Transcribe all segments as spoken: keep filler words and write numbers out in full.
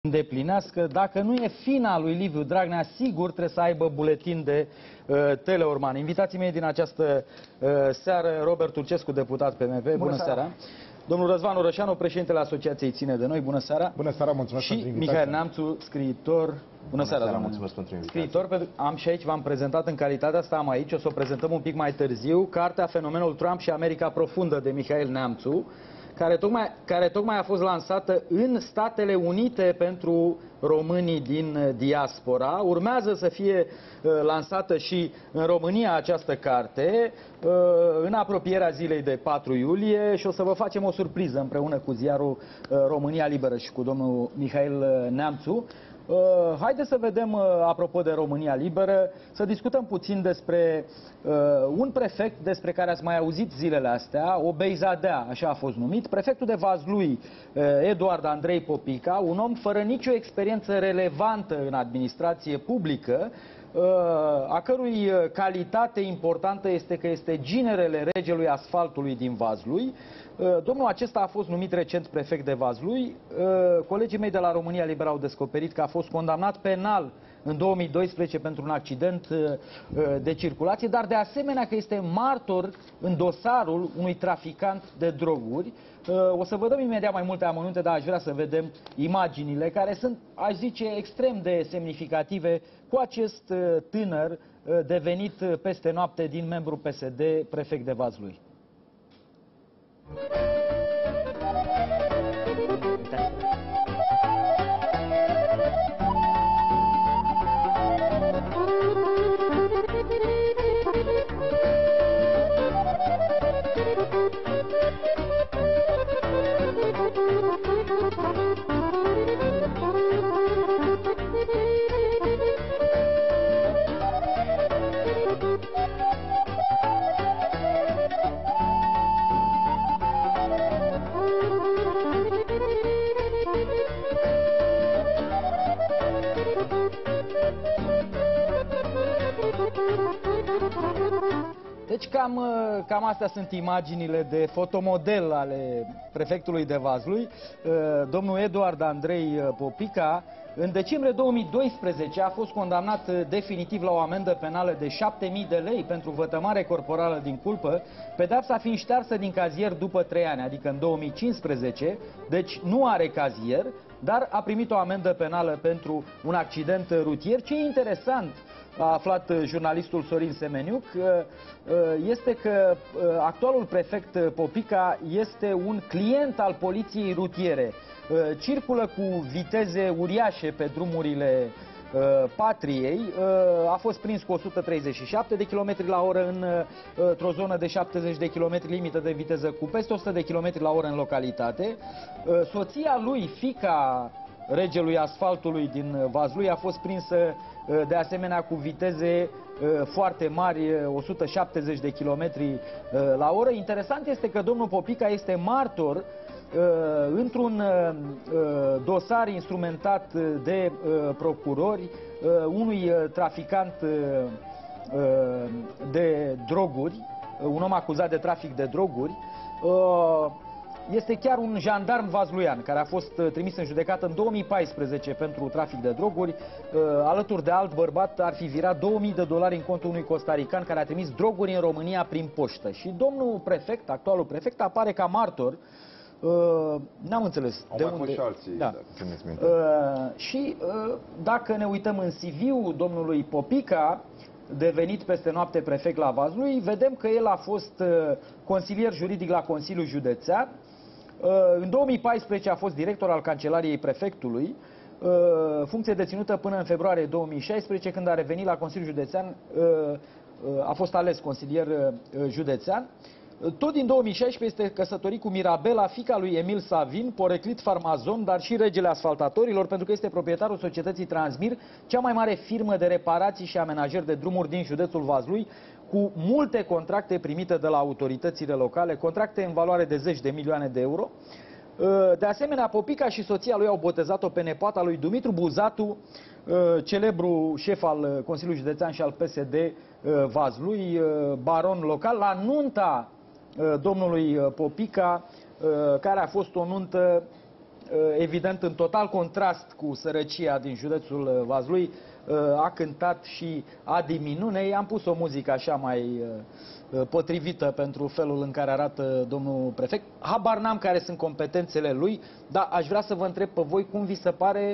îndeplinească. Dacă nu e fina lui Liviu Dragnea, sigur trebuie să aibă buletin de uh, Teleorman. Invitații mei din această uh, seară, Robert Turcescu, deputat P M P. Bună, Bună seara. seara! Domnul Răzvan Orășanu, președintele Asociației Ține de Noi. Bună seara! Bună seara, mulțumesc și pentru invitație. Mihail Neamțu, scriitor. Bună, Bună seara, seara mulțumesc pentru invitație. Scriitor, pentru... am și aici, v-am prezentat în calitatea asta, am aici, o să o prezentăm un pic mai târziu, cartea Fenomenul Trump și America Profundă de Mihail Neamțu, care tocmai, care tocmai a fost lansată în Statele Unite pentru românii din diaspora. Urmează să fie uh, lansată și în România această carte, uh, în apropierea zilei de patru iulie, și o să vă facem o surpriză împreună cu ziarul uh, România Liberă și cu domnul Mihail Neamțu. Uh, haideți să vedem, uh, apropo de România Liberă, să discutăm puțin despre uh, un prefect despre care ați mai auzit zilele astea, o beizadea, așa a fost numit, prefectul de Vaslui, uh, Eduard Andrei Popica, un om fără nicio experiență relevantă în administrație publică, uh, a cărui calitate importantă este că este ginerele regelui asfaltului din Vaslui. Domnul acesta a fost numit recent prefect de Vaslui. Colegii mei de la România Liberă au descoperit că a fost condamnat penal în două mii doisprezece pentru un accident de circulație, dar de asemenea că este martor în dosarul unui traficant de droguri. O să vă dăm imediat mai multe amănunte, dar aș vrea să vedem imaginile care sunt, aș zice, extrem de semnificative cu acest tânăr devenit peste noapte din membru P S D prefect de Vaslui. Deci cam, cam astea sunt imaginile de fotomodel ale prefectului de Vaslui, domnul Eduard Andrei Popica. În decembrie două mii doisprezece a fost condamnat definitiv la o amendă penală de șapte mii de lei pentru vătămare corporală din culpă, pedeapsa fiind ștearsă din cazier după trei ani, adică în două mii cincisprezece, deci nu are cazier, dar a primit o amendă penală pentru un accident rutier. Ce e interesant, a aflat jurnalistul Sorin Semeniuc, este că actualul prefect Popica este un client al poliției rutiere. Circulă cu viteze uriașe pe drumurile patriei, a fost prins cu o sută treizeci și șapte de kilometri la oră într-o zonă de șaptezeci de kilometri limită de viteză, cu peste o sută de kilometri la oră în localitate. Soția lui, fiica regelui asfaltului din Vaslui, a fost prinsă de asemenea cu viteze foarte mari, o sută șaptezeci de kilometri la oră. Interesant este că domnul Popica este martor într-un dosar instrumentat de procurori unui traficant de droguri, un om acuzat de trafic de droguri. Este chiar un jandarm vazluian care a fost trimis în judecată în două mii paisprezece pentru trafic de droguri. Alături de alt bărbat ar fi virat două mii de dolari în contul unui costarican care a trimis droguri în România prin poștă. Și domnul prefect, actualul prefect, apare ca martor. N-am înțeles Au de mai unde. fost și alții, da. Da, uh, și uh, dacă ne uităm în C V-ul domnului Popica, devenit peste noapte prefect la Vaslui, vedem că el a fost uh, consilier juridic la Consiliul Județean. Uh, în două mii paisprezece a fost director al Cancelariei Prefectului, uh, funcție deținută până în februarie două mii șaisprezece, când a revenit la Consiliul Județean, uh, uh, a fost ales consilier uh, județean. Tot din două mii șaisprezece este căsătorit cu Mirabela, fiica lui Emil Savin, poreclit farmazon, dar și regele asfaltatorilor, pentru că este proprietarul societății Transmir, cea mai mare firmă de reparații și amenajări de drumuri din județul Vaslui, cu multe contracte primite de la autoritățile locale, contracte în valoare de zeci de milioane de euro. De asemenea, Popica și soția lui au botezat-o pe nepoata lui Dumitru Buzatu, celebru șef al Consiliului Județean și al P S D Vaslui, baron local, la nunta domnului Popica, care a fost o nuntă evident în total contrast cu sărăcia din județul Vaslui, a cântat și Adi Minunei. Am pus o muzică așa mai potrivită pentru felul în care arată domnul prefect. Habar n-am care sunt competențele lui, dar aș vrea să vă întreb pe voi cum vi se pare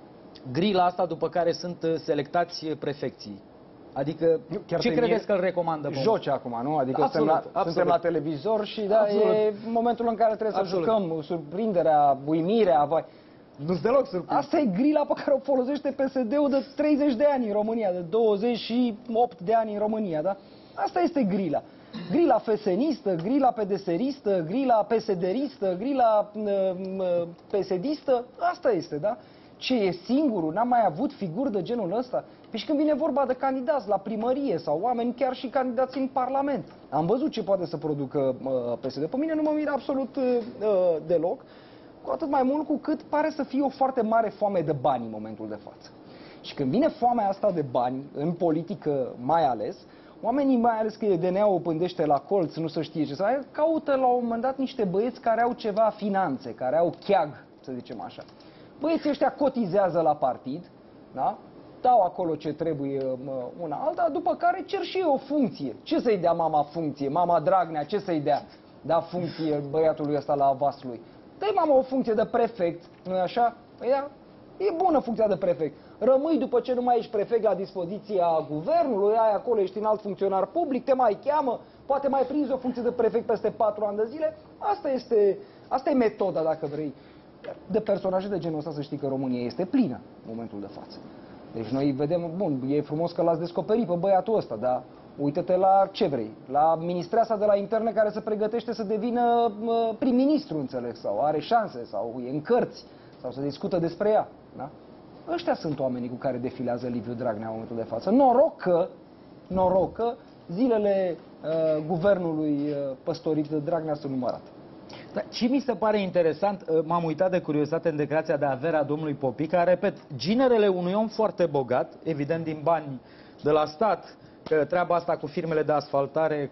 grila asta după care sunt selectați prefecții. Adică, chiar ce credeți că îl recomandă? Joce acum, nu? Adică absolut, suntem, la, suntem la televizor și da, absolut. E momentul în care trebuie absolut. să jucăm, surprinderea, uimirea. Vai. Nu-s deloc surprins. Asta e grila pe care o folosește P S D-ul de treizeci de ani în România, de douăzeci și opt de ani în România, da? Asta este grila. Grila fesenistă, grila P D S-ristă, grila P S D-ristă, grila uh, P S D-istă, asta este, da? Ce e singurul? N-am mai avut figuri de genul ăsta? Păi și când vine vorba de candidați la primărie sau oameni chiar și candidați în Parlament. Am văzut ce poate să producă uh, P S D. Pe mine nu mă miră absolut uh, deloc, cu atât mai mult cu cât pare să fie o foarte mare foame de bani în momentul de față. Și când vine foamea asta de bani, în politică mai ales, oamenii, mai ales că D N A-ul pândește la colț, nu să știe ce să facă, caută la un moment dat niște băieți care au ceva finanțe, care au cheag, să zicem așa. Băieții ăștia cotizează la partid, da? Dau acolo ce trebuie una alta, după care cer și eu o funcție. Ce să-i dea mama funcție? Mama Dragnea, ce să-i dea? Da funcție băiatului ăsta la Vaslui. Dă-i mama o funcție de prefect, nu-i așa? Păi da, e bună funcția de prefect. Rămâi după ce nu mai ești prefect la dispoziția guvernului, ai acolo, ești un alt funcționar public, te mai cheamă, poate mai prinzi o funcție de prefect peste patru ani de zile. Asta este, asta e metoda, dacă vrei. De personaje de genul ăsta să știi că România este plină în momentul de față. Deci noi vedem, bun, e frumos că l-ați descoperit pe băiatul ăsta, dar uite-te la ce vrei, la ministreasa de la interne care se pregătește să devină prim-ministru, înțeleg, sau are șanse, sau e în cărți, sau se discută despre ea, da? Ăștia sunt oamenii cu care defilează Liviu Dragnea în momentul de față. Noroc că, noroc că zilele uh, guvernului uh, păstorit de Dragnea sunt numărate. Da, și mi se pare interesant, m-am uitat de curiozitate în declarația de avere a domnului Popica, repet, ginerele unui om foarte bogat, evident din bani de la stat, că treaba asta cu firmele de asfaltare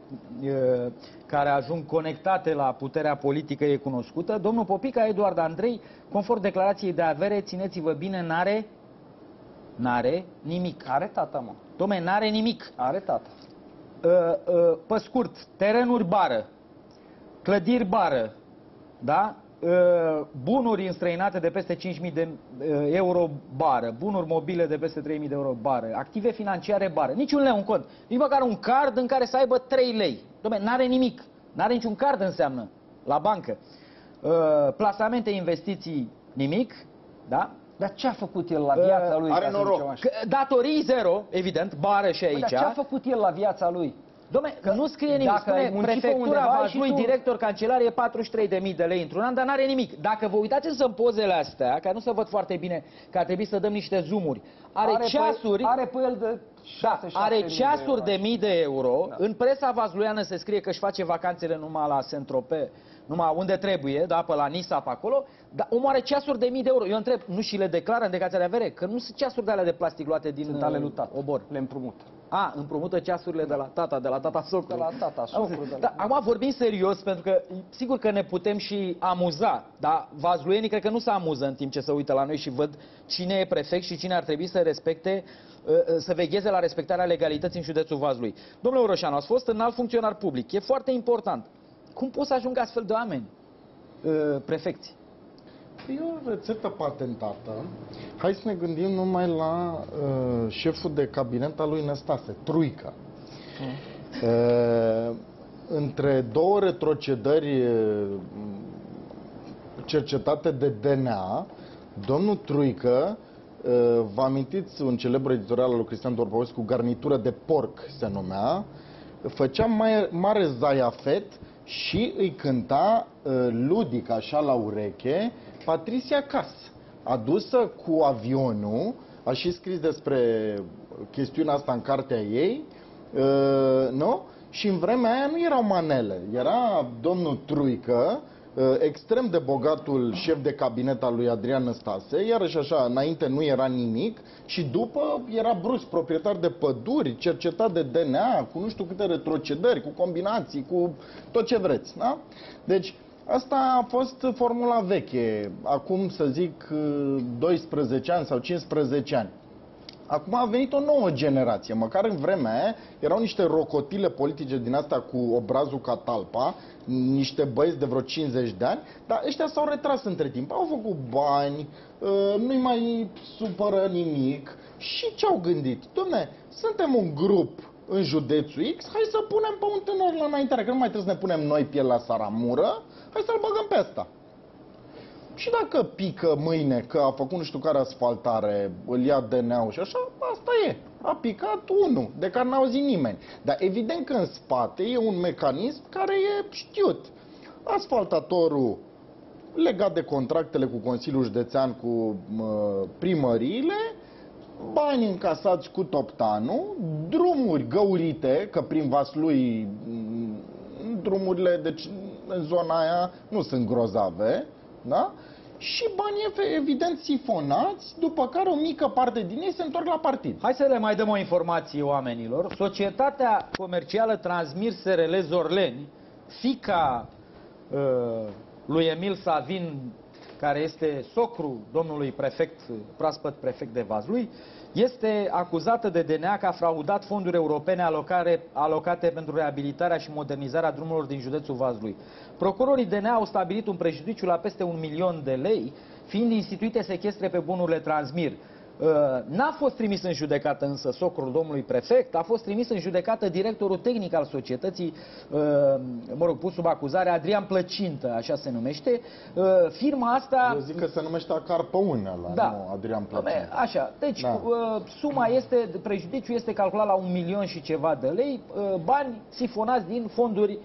care ajung conectate la puterea politică e cunoscută. Domnul Popica, Eduard Andrei, conform declarației de avere, țineți-vă bine, n-are n-are nimic. Are tata, mă. Dom'le, n-are nimic. Are tata. Pe scurt, terenuri bară, clădiri bară, da? Bunuri înstrăinate de peste cinci mii de euro bară, bunuri mobile de peste trei mii de euro bară, active financiare bară, niciun leu în cont, nici măcar un card în care să aibă trei lei. Dom'le, n-are nimic, n-are niciun card înseamnă la bancă. Plasamente, investiții, nimic, da? Dar ce a făcut el la viața lui? Are noroc. Datorii zero, evident, bară și aici. Dar ce a făcut el la viața lui? Dom'le, că nu scrie nimic, spune prefectura Vaslui, tu... director cancelarie, patruzeci și trei de mii de lei într-un an, dar n-are nimic. Dacă vă uitați în pozele astea, care nu se văd foarte bine, că ar trebui să dăm niște zoomuri, are, are ceasuri... Pe, are pe el de șase, da, are ceasuri de, de mii de euro, da. În presa vazluiană se scrie că își face vacanțele numai la Saint-Tropez, numai unde trebuie, da, pe la Nisa, pe acolo, dar omul are ceasuri de mii de euro. Eu întreb, nu și le declară în declarația de avere? Că nu sunt ceasuri de alea de plastic luate din sunt ale lui tata. Obor. Le împrumută. A, împrumută ceasurile de la tata, de la tata socru. De la tata socru. De la... Da, acum vorbim serios, pentru că sigur că ne putem și amuza, dar vazluienii cred că nu se amuză în timp ce se uită la noi și văd cine e prefect și cine ar trebui să respecte, să vegheze la respectarea legalității în județul Vaslui. Domnule Orășanu, ați fost înalt funcționar public. E foarte important. Cum pot să ajungă astfel de oameni prefecți? E o rețetă patentată. Hai să ne gândim numai la uh, șeful de cabinet al lui Năstase, Truica. Mm. Uh, între două retrocedări uh, cercetate de D N A, domnul Truică, uh, vă amintiți un celebru editorial al lui Cristian Dorpovescu, Garnitură de porc se numea, făcea mai mare zaiafet și îi cânta uh, ludic așa la ureche Patricia Cas, adusă cu avionul, a și scris despre chestiunea asta în cartea ei, uh, nu? Și în vremea aia nu erau manele, era domnul Truică, uh, extrem de bogatul șef de cabinet al lui Adrian Năstase, iarăși așa, înainte nu era nimic și după era brusc proprietar de păduri, cercetat de D N A, cu nu știu câte retrocedări, cu combinații, cu tot ce vreți, da? Deci, Asta a fost formula veche, acum să zic doisprezece ani sau cincisprezece ani. Acum a venit o nouă generație, măcar în vremea aia erau niște rocotile politice din astea cu obrazul ca talpa, niște băieți de vreo cincizeci de ani, dar ăștia s-au retras între timp, au făcut bani, nu-i mai supără nimic și ce-au gândit? Dom'le, suntem un grup în județul X, hai să punem pe un tânăr la înaintare, că nu mai trebuie să ne punem noi piel la saramură, hai să-l băgăm pe ăsta. Și dacă pică mâine că a făcut nu știu care asfaltare, îl ia D N A-ul și așa, asta e. A picat unul, de care n-a auzit nimeni. Dar evident că în spate e un mecanism care e știut. Asfaltatorul legat de contractele cu Consiliul Județean, cu uh, primăriile, bani încasați cu toptanul, drumuri găurite, că prin Vaslui drumurile deci, în zona aia nu sunt grozave, da? Și banii evident sifonați, după care o mică parte din ei se întorc la partid. Hai să le mai dăm o informație oamenilor. Societatea comercială Transmir S R L Zorleni, fiica uh, lui Emil Savin, care este socru domnului prefect, proaspăt prefect de Vaslui, este acuzată de D N A că a fraudat fonduri europene alocare, alocate pentru reabilitarea și modernizarea drumurilor din județul Vaslui. Procurorii D N A au stabilit un prejudiciu la peste un milion de lei, fiind instituite sechestre pe bunurile Transmir. N-a fost trimis în judecată însă socrul domnului prefect, a fost trimis în judecată directorul tehnic al societății, mă rog, pus sub acuzare, Adrian Plăcintă, așa se numește. Firma asta... Eu zic că se numește Acar Păunea, da, nu Adrian Plăcintă. Așa, deci da. Suma este, prejudiciul este calculat la un milion și ceva de lei, bani sifonați din fonduri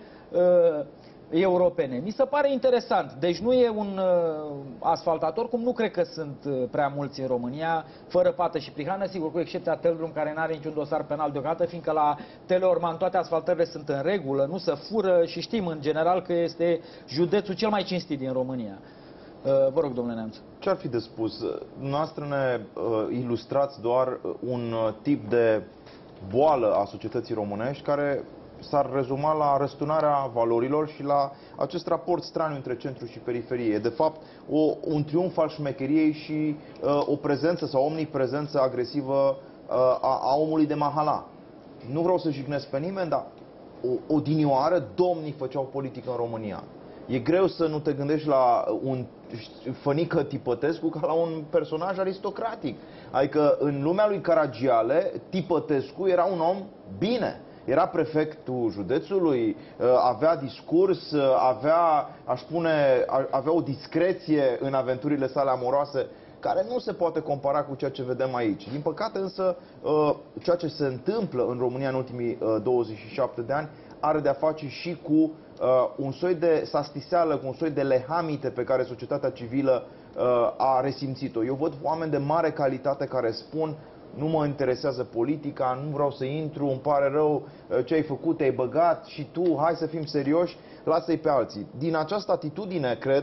europene. Mi se pare interesant. Deci nu e un uh, asfaltator, cum nu cred că sunt uh, prea mulți în România, fără pată și prihrană, sigur, cu excepția Teldrum, care nu are niciun dosar penal deocamdată, fiindcă la Teleorman toate asfaltările sunt în regulă, nu se fură și știm în general că este județul cel mai cinstit din România. Uh, vă rog, domnule Neamț. Ce ar fi de spus? Noastră ne uh, ilustrați doar un uh, tip de boală a societății românești care s-ar rezuma la răsturnarea valorilor și la acest raport straniu între centru și periferie. E de fapt o, un triumf al șmecheriei și uh, o prezență sau omniprezență agresivă uh, a, a omului de mahala. Nu vreau să jignesc pe nimeni, dar o, odinioară domnii făceau politică în România. E greu să nu te gândești la un Fănică Tipătescu ca la un personaj aristocratic. Adică în lumea lui Caragiale, Tipătescu era un om bine. Era prefectul județului, avea discurs, avea, aș spune, avea o discreție în aventurile sale amoroase, care nu se poate compara cu ceea ce vedem aici. Din păcate însă, ceea ce se întâmplă în România în ultimii douăzeci și șapte de ani are de-a face și cu un soi de sastiseală, cu un soi de lehamite pe care societatea civilă a resimțit-o. Eu văd oameni de mare calitate care spun: nu mă interesează politica, nu vreau să intru, îmi pare rău ce ai făcut, te-ai băgat și tu, hai să fim serioși, lasă-i pe alții. Din această atitudine, cred,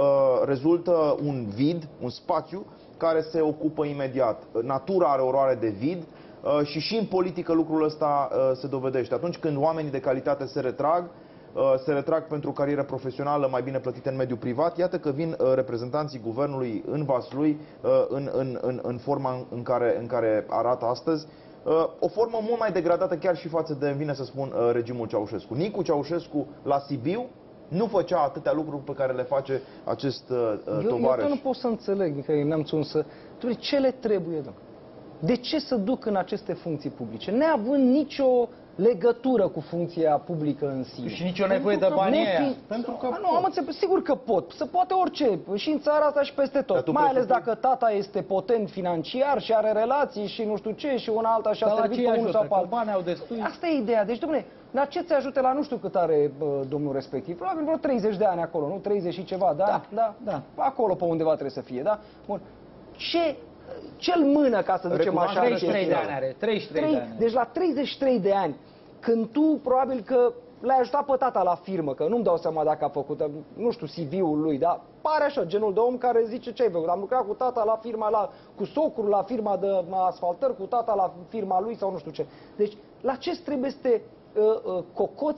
rezultă un vid, un spațiu care se ocupă imediat. Natura are oroare de vid și și în politică lucrul ăsta se dovedește. Atunci când oamenii de calitate se retrag, se retrag pentru o carieră profesională mai bine plătită în mediul privat, iată că vin reprezentanții guvernului în Vaslui în, în, în, în forma în care, în care arată astăzi. O formă mult mai degradată chiar și față de, îmi vine să spun, regimul Ceaușescu. Nicu Ceaușescu la Sibiu nu făcea atâtea lucruri pe care le face acest uh, tovarăș. Eu, eu nu pot să înțeleg, că Neamțu, însă, ce le trebuie, domnule? De ce să duc în aceste funcții publice? Neavând nicio legătură cu funcția publică în sine. Și nicio nevoie de bani aia. Pentru că a, nu, am înțeles, sigur că pot. Se poate orice. Și în țara asta și peste tot. Mai ales dacă tata este potent financiar și are relații și nu știu ce și una alta și a servit pe unul sau pe altul. Bani au destui. Asta e ideea. Deci, dom'le, la ce ți ajute la nu știu cât are bă, domnul respectiv? Probabil vreo treizeci de ani acolo, nu? treizeci și ceva, da? Da, da, da. Acolo pe undeva trebuie să fie, da? Bun. Ce ce-l mână, ca să zicem așa, treizeci și trei de ani are. treizeci și trei de ani. Deci la treizeci și trei de ani, când tu probabil că l-ai ajutat pe tata la firmă, că nu-mi dau seama dacă a făcut, nu știu, C V-ul lui, dar pare așa, genul de om care zice: ce ai făcut? Am lucrat cu tata la firma, la, cu socrul la firma de asfaltări, cu tata la firma lui sau nu știu ce. Deci, la ce trebuie să te uh, uh, cocoți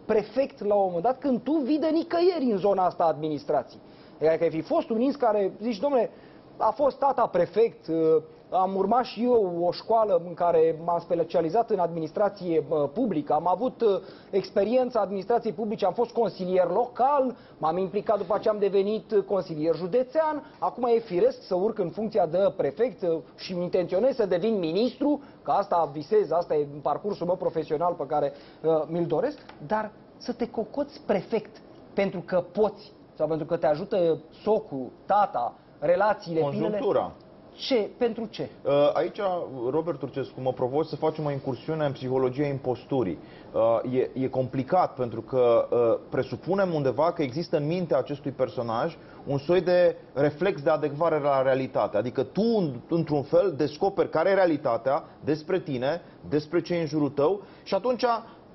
prefect la un moment dat când tu vii de nicăieri în zona asta a administrației. Adică că ai fi fost un ins care zici, domnule, a fost tata prefect, am urmat și eu o școală în care m-am specializat în administrație publică, am avut experiența administrației publice, am fost consilier local, m-am implicat după ce am devenit consilier județean, acum e firesc să urc în funcția de prefect și intenționez să devin ministru, că asta visez, asta e parcursul meu profesional pe care uh, mi-l doresc, dar să te cocoți prefect pentru că poți sau pentru că te ajută socul, tata, relațiile, Conjunctura. Ce? Pentru ce? Aici, Robert Turcescu, mă provoci să facem o incursiune în psihologia imposturii. E, e complicat pentru că presupunem undeva că există în mintea acestui personaj un soi de reflex de adecvare la realitate. Adică tu, într-un fel, descoperi care e realitatea despre tine, despre ce e în jurul tău și atunci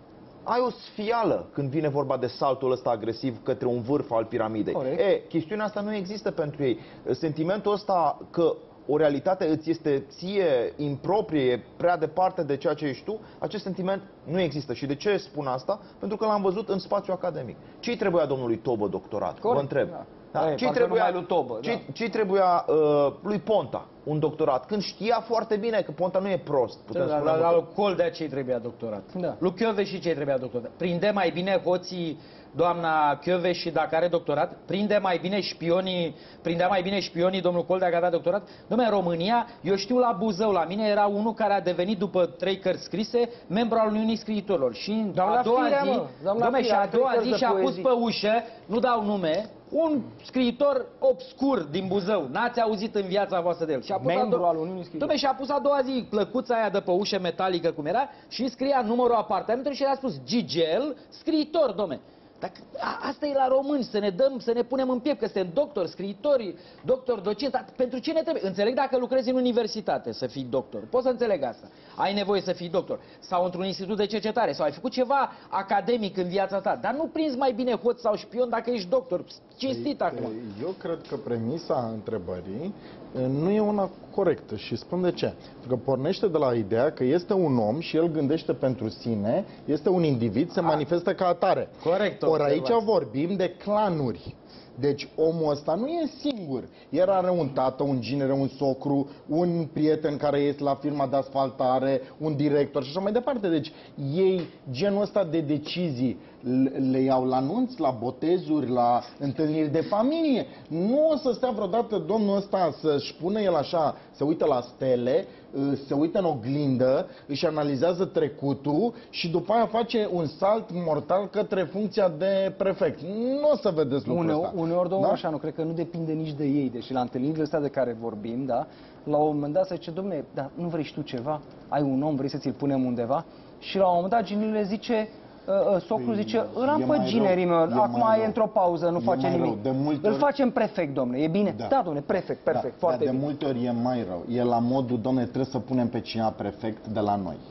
ai o sfială când vine vorba de saltul ăsta agresiv către un vârf al piramidei. Corect. E, chestiunea asta nu există pentru ei. Sentimentul ăsta că o realitate îți este ție improprie, e prea departe de ceea ce ești tu, acest sentiment nu există. Și de ce spun asta? Pentru că l-am văzut în spațiu academic. Ce-i trebuia domnului Tobă doctorat? Corect. Vă întreb. Da. Da? Ei, Ce-i trebuia, trebuia, lui Tobă, ce, da. ce trebuia uh, lui Ponta un doctorat? Când știa foarte bine că Ponta nu e prost. Putem Da, spune la, la, lucru. lui Coldea ce-i trebuia doctorat? Da. Lui Chiove și ce-i trebuia doctorat? Prinde mai bine hoții doamna Chiove și dacă are doctorat? Prinde mai bine șpionii, prindea mai bine șpionii domnul Coldea că avea doctorat? Dom'le, în România, eu știu la Buzău, la mine era unul care a devenit după trei cărți scrise membru al Uniunii Scriitorilor. Și Doamna a doua Firea, zi, mă, doamna dom'le, și Firea, a are trei doua cărți zi de și-a pus poezii. pe ușă, nu dau nume, un scriitor obscur din Buzău. N-ați auzit în viața voastră de el. Și a pus Membru a al Uniunii Scriitorilor. Dom'le, și a pus a doua zi plăcuța aia de pe ușă metalică cum era și scria numărul apartamentului și a spus Gigel, scriitor, dom'le. Dacă, a, asta e la români, să ne dăm, să ne punem în piept, că suntem doctori, scriitori, doctor, docent, dar pentru ce ne trebuie? Înțeleg dacă lucrezi în universitate să fii doctor, poți să înțeleg asta. Ai nevoie să fii doctor. Sau într-un institut de cercetare, sau ai făcut ceva academic în viața ta, dar nu prinzi mai bine hoț sau șpion dacă ești doctor. Cinstit acum. Eu cred că premisa întrebării nu e una corectă și spun de ce. Pentru că pornește de la ideea că este un om și el gândește pentru sine, este un individ, se manifestă ca atare. Corect. Ori aici observați. vorbim de clanuri. Deci omul ăsta nu e singur. El are un tată, un ginere, un socru, un prieten care este la firma de asfaltare, un director și așa mai departe. Deci ei, genul ăsta de decizii le iau la anunți, la botezuri, la întâlniri de familie. Nu o să stea vreodată domnul ăsta să-și pună el așa, se uită la stele, se uită în oglindă, își analizează trecutul și după aia face un salt mortal către funcția de prefect. Nu o să vedeți lucrul Uneori, ăsta. uneori domnul Da? așa, nu cred că nu depinde nici de ei. Deci la întâlnirile astea de care vorbim, da, la un moment dat se zice, domne, dar nu vrei și tu ceva? Ai un om, vrei să ți-l punem undeva? Și la un moment dat Ginile zice, uh, uh, socrul Păi, zice, îl am e pe mai ginerii rău, meu, e acum mai e rău. într-o pauză, nu E face mai rău. nimic. De multe Îl ori- facem prefect, domne, e bine? Da. Da, domne, prefect, perfect, Da, foarte dar de bine. multe ori e mai rău. E la modul, domne, trebuie să punem pe cineva prefect de la noi.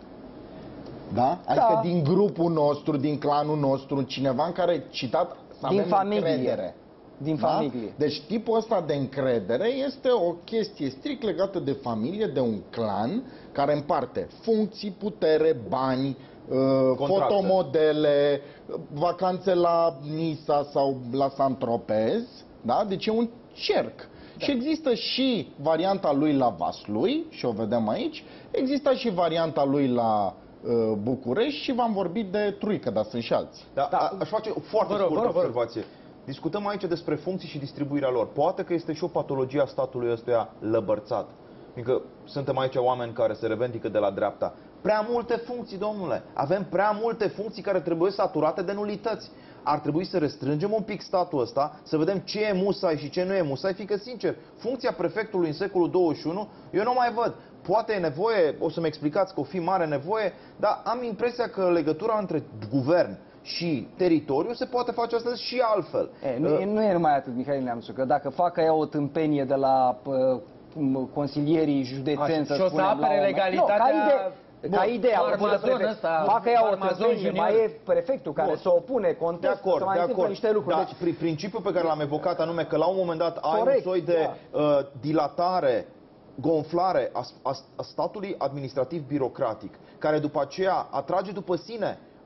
Da? Adică din grupul nostru, din clanul nostru, cineva în care, citat, să Din avem familie. încredere. Din Da? familie. Deci tipul ăsta de încredere este o chestie strict legată de familie, de un clan care împarte funcții, putere, bani, uh, Contracte. fotomodele, vacanțe la Nisa sau la Saint-Tropez, da? Deci e un cerc. Da. Și există și varianta lui la Vaslui, și o vedem aici, există și varianta lui la uh, București și v-am vorbit de Truică, dar sunt și alții. Da, da. Aș face o foarte Vă rog, scurtă vă rog, vă rog. observație. Discutăm aici despre funcții și distribuirea lor. Poate că este și o patologie a statului ăstuia lăbărțat. Fiindcă suntem aici oameni care se revendică de la dreapta. Prea multe funcții, domnule. Avem prea multe funcții care trebuie saturate de nulități. Ar trebui să restrângem un pic statul ăsta, să vedem ce e musai și ce nu e musai, fiindcă, sincer, funcția prefectului în secolul douăzeci și unu, eu nu mai văd. Poate e nevoie, o să-mi explicați că o fi mare nevoie, dar am impresia că legătura între guvern și teritoriu se poate face astăzi și altfel. E, nu, e, nu e numai atât, Mihail Neamțu, că dacă fac ea o tâmpenie de la uh, consilierii județeni, Așa, să și o să spunem, la apere un moment- legalitatea- Nu, ca idee, Bun, ca idee, apropo de Farmazon prefect. ăsta, Facă ea o Farmazon tâmpenie, junior. mai e prefectul care Bun. se opune, De contestă, acord, să mai de întâmplă acord. niște lucruri. Dar Deci, pri- principiul pe care l-am evocat, anume că la un moment dat ai Corect, un soi de da. uh, dilatare, gonflare a, a, a statului administrativ birocratic, care după aceea atrage după sine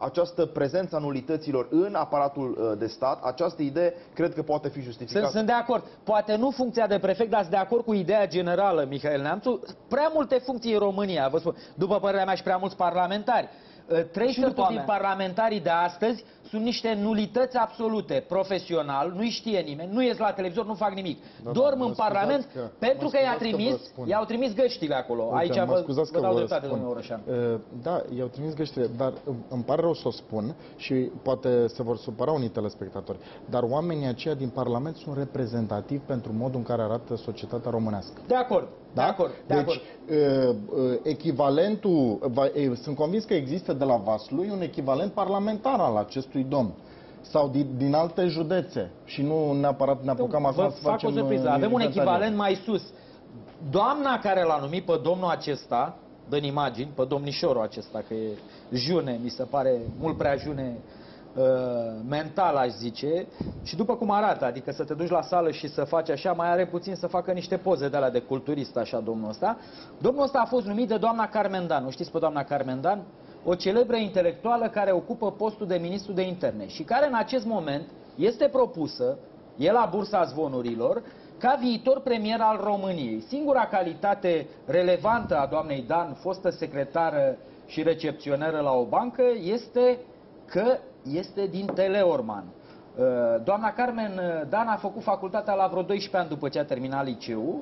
această prezență a nulităților în aparatul uh, de stat, această idee cred că poate fi justificată. Sunt, sunt de acord. Poate nu funcția de prefect, dar sunt de acord cu ideea generală, Mihail Neamțu. Prea multe funcții în România, vă spun, după părerea mea, și prea mulți parlamentari. Trei sferturi din parlamentarii de astăzi sunt niște nulități absolute, profesional, nu-i știe nimeni, nu ies la televizor, nu fac nimic. Da, Dorm în Parlament că, pentru că i-a trimis, i-au trimis găștile acolo. Uite, Aici vă, vă dau dreptate, domnule Orășan. Da, i-au trimis găștile, dar îmi pare rău să o spun și poate se vor supăra unii telespectatori, dar oamenii aceia din Parlament sunt reprezentativi pentru modul în care arată societatea românească. De acord. Da? De acord, de deci, acord. echivalentul, sunt convins că există de la Vaslui un echivalent parlamentar al acestui domn. Sau din, din alte județe. Și nu neapărat ne apucăm acum să facem... o surpriză. Avem un echivalent mai sus. Doamna care l-a numit pe domnul acesta, dă în imagini, pe domnișorul acesta, că e june, mi se pare mult prea june mental, aș zice, și după cum arată, adică să te duci la sală și să faci așa, mai are puțin să facă niște poze de alea de culturist, așa, domnul ăsta. Domnul ăsta a fost numit de doamna Carmen Dan. Nu știți pe doamna Carmen Dan? O celebră intelectuală care ocupă postul de ministru de interne și care în acest moment este propusă, e la bursa zvonurilor, ca viitor premier al României. Singura calitate relevantă a doamnei Dan, fostă secretară și recepționeră la o bancă, este că este din Teleorman. Doamna Carmen Dan a făcut facultatea la vreo doisprezece ani după ce a terminat liceul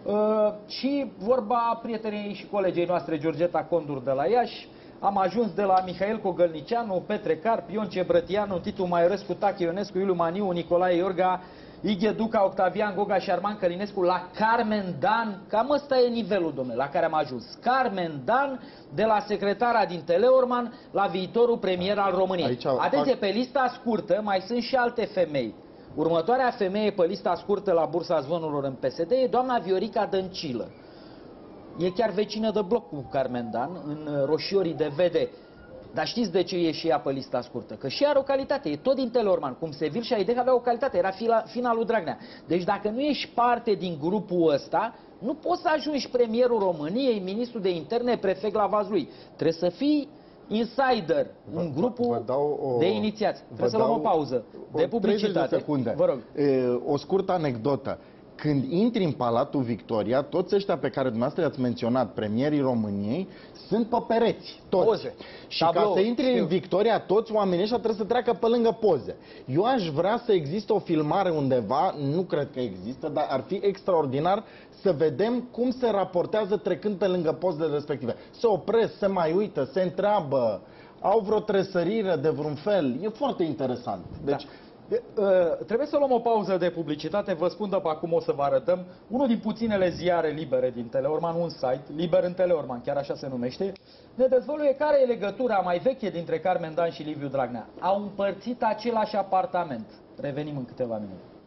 și, vorba prietenei și colegei noastre Georgeta Condur de la Iași, am ajuns de la Mihail Cogălnicianu, Petre Carp, Ion Cebrătianu, Titu Maiorescu, Tache Ionescu, Iuliu Maniu, Nicolae Iorga, Ighe Duca, Octavian Goga și Arman Călinescu, la Carmen Dan. Cam ăsta e nivelul, domnule, la care am ajuns. Carmen Dan, de la secretara din Teleorman la viitorul premier al României. Aici, atenție, pe lista scurtă mai sunt și alte femei. Următoarea femeie pe lista scurtă la bursa zvonurilor în P S D e doamna Viorica Dăncilă. E chiar vecină de bloc cu Carmen Dan, în Roșiorii de Vede. Dar știți de ce e și ea pe lista scurtă? Că și ea are o calitate, e tot din Teleorman. Cum Sevil și Aidec avea o calitate, era finalul Dragnea. Deci dacă nu ești parte din grupul ăsta, nu poți să ajungi premierul României, ministrul de interne, prefect la Vaslui. Trebuie să fii insider în grupul o, de inițiați. Trebuie să luăm o pauză de publicitate. De secunde. Vă rog. O scurtă anecdotă. Când intri în Palatul Victoria, toți ăștia pe care dumneavoastră i-ați menționat, premierii României, sunt pe pereți, toți. Poze. Și tablou, ca să intri știu. în Victoria, toți oamenii ăștia trebuie să treacă pe lângă poze. Eu aș vrea să existe o filmare undeva, nu cred că există, dar ar fi extraordinar să vedem cum se raportează trecând pe lângă pozele respective. Se opresc, se mai uită, se întreabă, au vreo tresărire de vreun fel. E foarte interesant. Deci, da. De, uh, trebuie să luăm o pauză de publicitate, vă spun de pe acum, o să vă arătăm unul din puținele ziare libere din Teleorman, un site, Liber în Teleorman, chiar așa se numește, ne dezvăluie care e legătura mai veche dintre Carmen Dan și Liviu Dragnea. Au împărțit același apartament. Revenim în câteva minute.